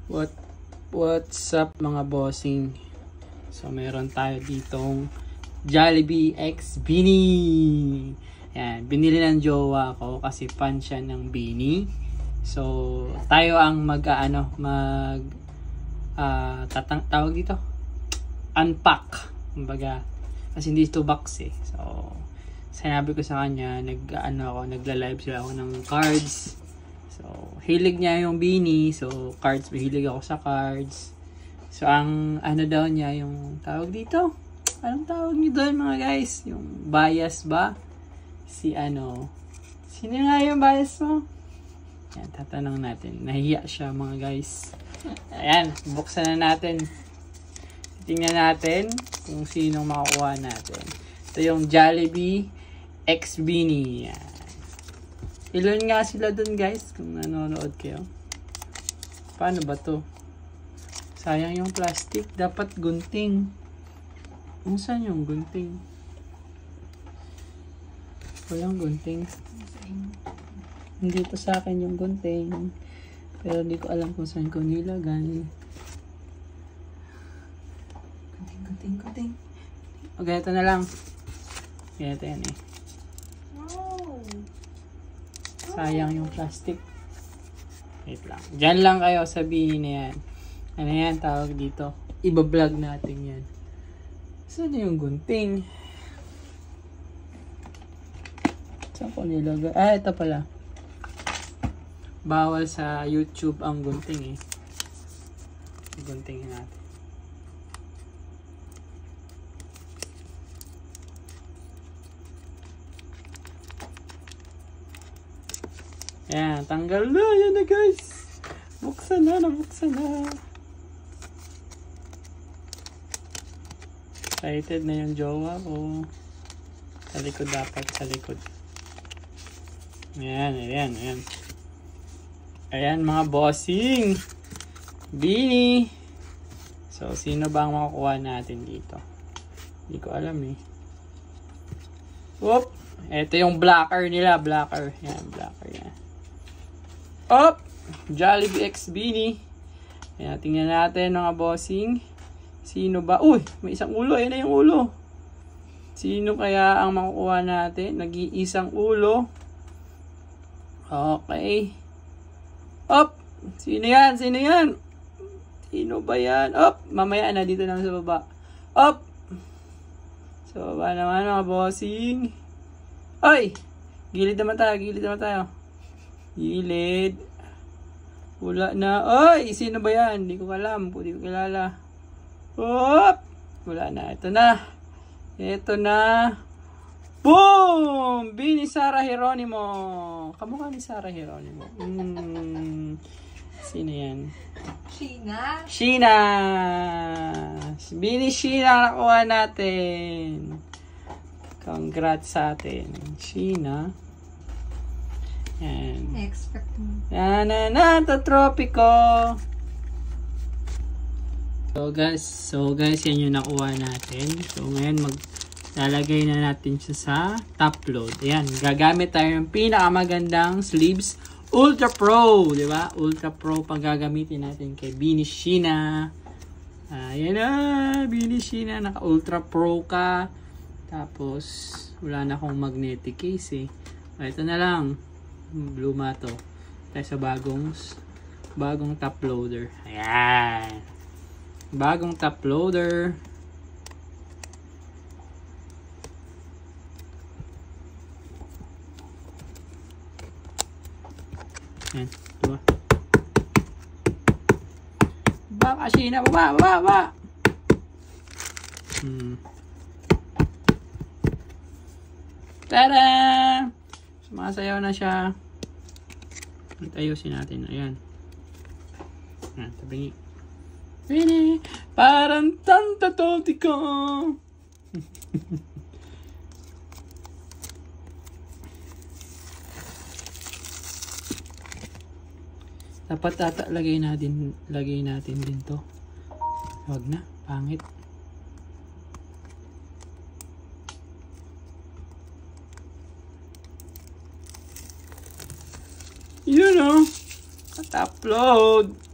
What's up mga bossing? So meron tayo ditong Jollibee X Beanie. Yan, binili ng jowa ko kasi fan siya ng beanie. So tayo ang tawag dito, unpack kumbaga, kasi hindi ito box eh. So sinabi ko sa kanya, nagla-live sila ako ng cards. So, hilig niya yung beanie. So, cards. Mahilig ako sa cards. So, ang daw niya, yung tawag dito. Anong tawag niyo doon mga guys? Yung bias ba? Sino nga yung bias mo? Yan, tatanong natin. Nahiya siya mga guys. Ayan, buksan na natin. Tingnan natin kung sinong makukuha natin. Ito yung Jollibee X Beanie. Yan. Ilan nga sila dun guys kung nanonood kayo. Paano ba to? Sayang yung plastic. Dapat gunting. Saan yung gunting? Walang gunting. Hindi pa sa akin yung gunting. Pero hindi ko alam kung saan ko nilagay. Gunting. O ganito na lang. Ganito yan eh. Sayang yung plastic. Wait lang. Diyan lang kayo, sabihin na yan. Ano yan tawag dito? Iba-vlog natin yan. Saan yung gunting? Saan ko nilagay? Ito pala. Bawal sa YouTube ang gunting eh. Guntingin natin. Ayan, tanggal na. Yan na guys. Buksan na. Excited na yung jowa ko. Sa likod dapat. Sa likod. Ayan. Ayan mga bossing. Beanie. So, sino ba ang makukuha natin dito? Hindi ko alam eh. Whoop! Ito yung blacker nila. Blacker. Yan, blacker yan. Op! Jollibee X Beanie. Ayan, tingnan natin mga bossing. Sino ba? Uy! May isang ulo. Ayan na yung ulo. Sino kaya ang makukuha natin? Nag-iisang ulo. Okay. Op! Sino yan? Sino ba yan? Op! Mamaya na. Dito naman sa baba. Op! Sa baba naman mga bossing. Ay! Gilid naman tayo. Gilid. Wala na. Ay! Sino ba yan? Hindi ko alam. Hindi ko kilala. Hop! Wala na. Ito na. Boom! Beanie Sara Geronimo. Kamukha ni Sara Geronimo. Sino yan? Sheena. Beanie Sheena nakuha natin. Congrats sa atin. Sheena. Yan. Expect mo. Trophy ko. So guys, yan yung nakuha natin. So ngayon maglalagay na natin siya sa top load. Ayan, gagamit tayo ng pinakamagandang sleeves. Ultra Pro, di ba? Ultra Pro pang gagamitin natin kay Beanie Sheena. Ayan na, Beanie Sheena, naka Ultra Pro ka. Tapos wala na akong magnetic case eh. Ito na lang. Luma to. Tayo sa bagong top loader. Ayan. Bagong top loader. Ayan. Diba? Baba, Sheena. Baba. Tada! Sumasayaw na siya. Ayusin natin. Ayan. Tabi. Beanie. Parang tantatoti ko. Dapat lagay natin din to. Wag na. Pangit. Yun o. At upload.